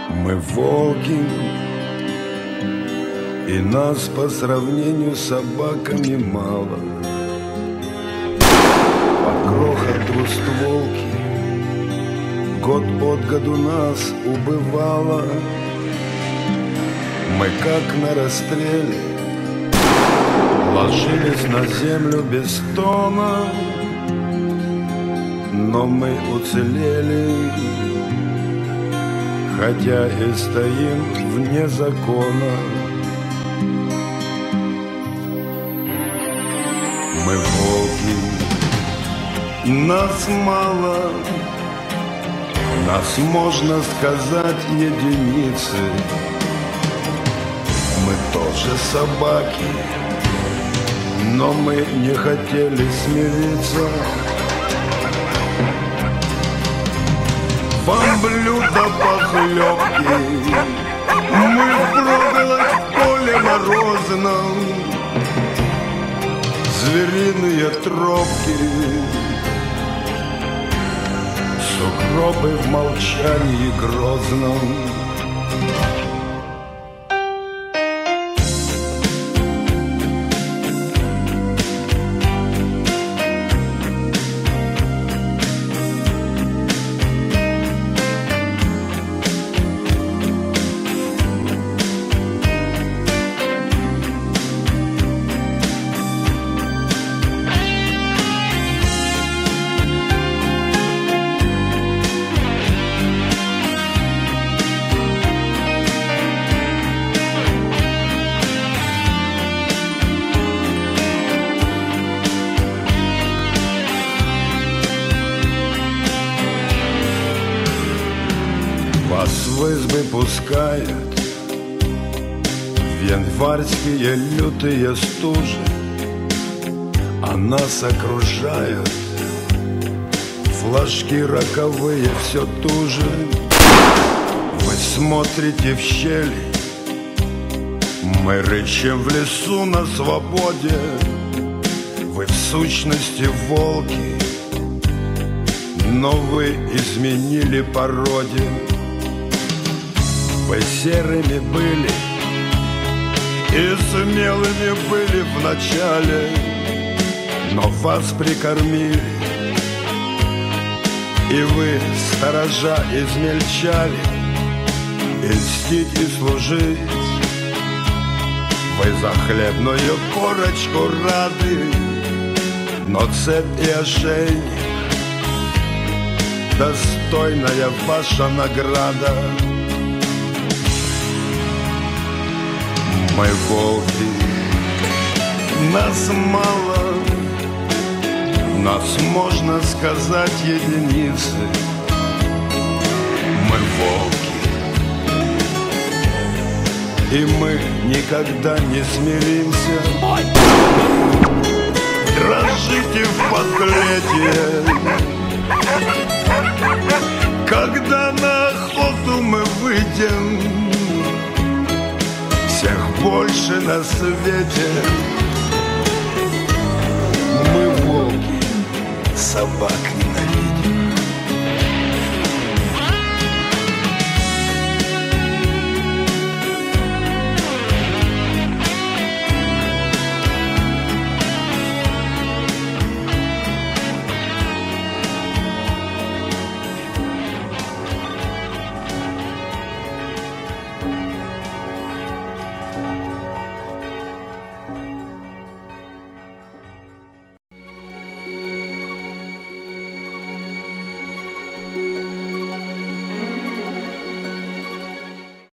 Мы волки, и нас по сравнению с собаками мало. По крохоту двустволки год от году нас убывало. Мы как на расстреле ложились на землю без тона, но мы уцелели, хотя и стоим вне закона. Мы волки, нас мало, нас, можно сказать, единицы. Мы тоже собаки, но мы не хотели смириться. Вам блюдо похлебки, мы впроголодь в поле морозном. Звериные тропки, сугробы в молчании грозном. Вас в избы пускают в январские лютые стужи, а нас окружают флажки роковые все туже. Вы смотрите в щели, мы рычим в лесу на свободе. Вы в сущности волки, но вы изменили породе. Вы серыми были и смелыми были в начале, но вас прикормили, и вы, сторожа, измельчали. И льстить, и служить вы за хлебную корочку рады, но цепь и ошейник — достойная ваша награда. Мы волки, нас мало, нас, можно сказать, единицы. Мы волки, и мы никогда не смиримся. Дрожите в подлете, когда на охоту мы выйдем. Всех больше на свете. Мы волки, собак ненавидим.